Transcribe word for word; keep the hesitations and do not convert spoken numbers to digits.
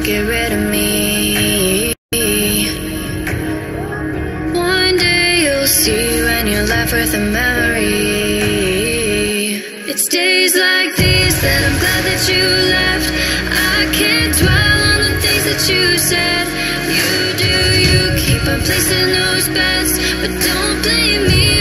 get rid of me. One day you'll see when you're left with a memory. It's days like these that I'm glad that you left. I can't dwell on the things that you said. You do you, keep on placing those bets, but don't blame me.